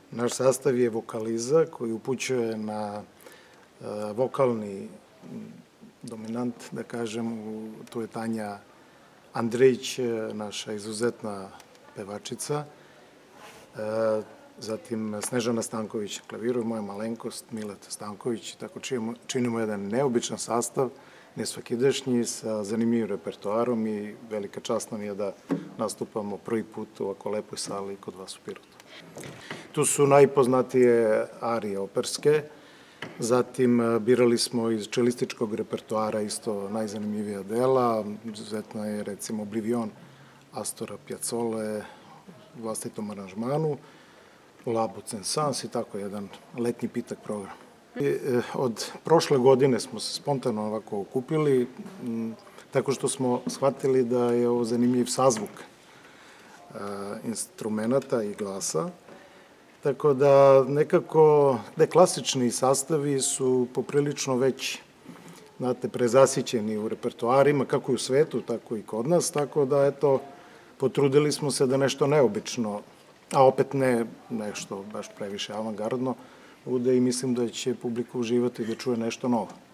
Naš sastav je vokaliza koji upućuje na vokalni dominant, da kažem, tu je Tanja Andrejić, naša izuzetna pevačica, zatim Snežana Stanković na klaviru, moja malenkost, Mileta Stanković, tako činimo jedan neobičan sastav, nesvakidašnji, sa zanimljivim repertoarom i velika čast nam je da nastupamo prvi put u ovako lepoj sali kod vas u Pirotu. Tu su najpoznatije arije operske, zatim birali smo iz čelističkog repertoara isto najzanimljivija dela, izuzetna je recimo Oblivion Astora Piazzole u vlastitom aranžmanu, Labo Censans i tako jedan letnji pitak program. Od prošle godine smo se spontano ovako okupili, tako što smo shvatili da je ovo zanimljiv sazvuk instrumenta i glasa, tako da nekako klasični sastavi su poprilično već, znate, prezasićeni u repertoarima, kako i u svetu, tako i kod nas, tako da, eto, potrudili smo se da nešto neobično, a opet ne nešto baš previše avangardno, bude i mislim da će publika uživati da čuje nešto novo.